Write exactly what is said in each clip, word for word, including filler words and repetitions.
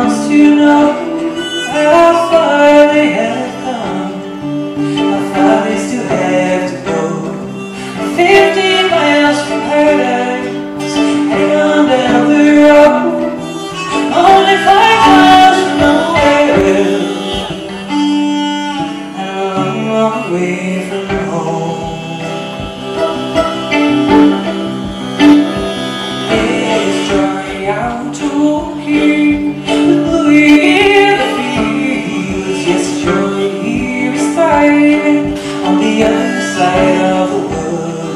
wants to know how far they have come, how far they still have to go. Fifty miles from paradise, hang on down the road. Only five miles from nowhere, and a long, long way from home. It's drawing out to walking with Louis in the fields. Yes, it's drawing here beside on the other side of the world.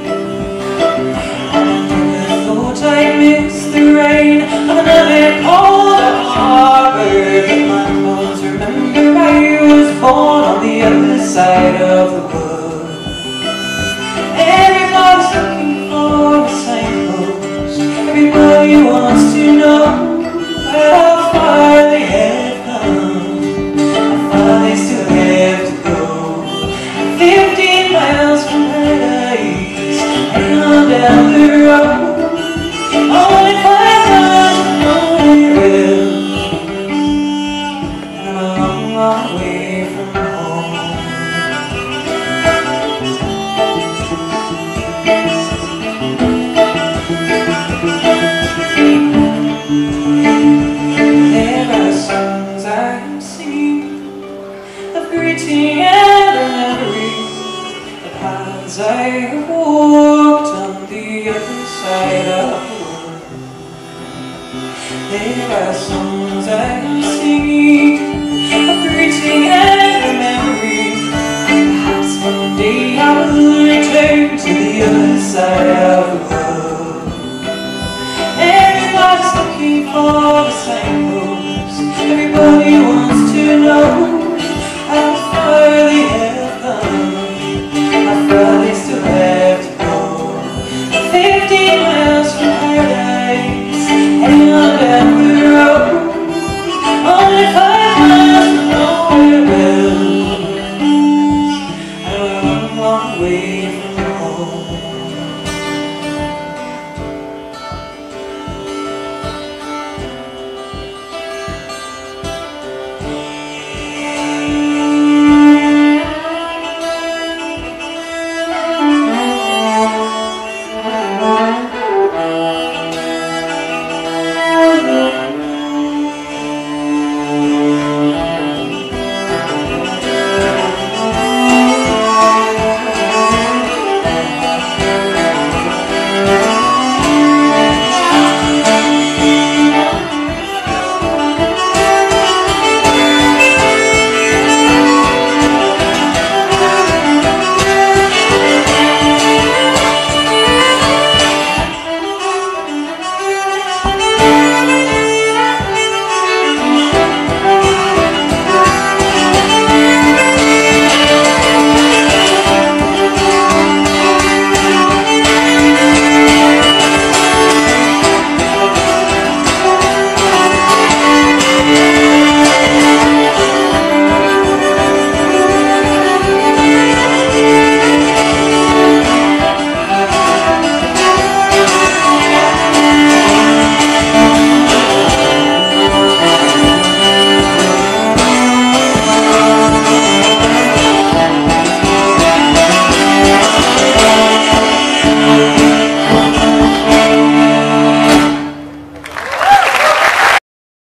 And I thought I missed the rain of another cold harbor, but my bones remember I was born on the other side of the world. Everybody's looking for a signpost. Everybody wants to know how far they have come, how far they still have to go. Fifteen miles from paradise, hang on down the road. Only five miles from nowhere, and I'm a long, long way from home. There are songs I'm singing of greeting and memory, the paths I have walked on the other side of the world. There are songs I'm singing of greeting and memory. Perhaps one day I will return to the other side of